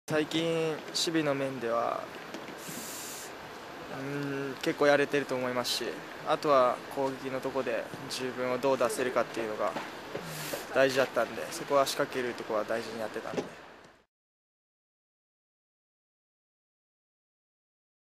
最近、守備の面では結構やれてると思いますし、あとは攻撃のところで自分をどう出せるかっていうのが大事だったんで、そこは仕掛けるところは大事にやってたんで。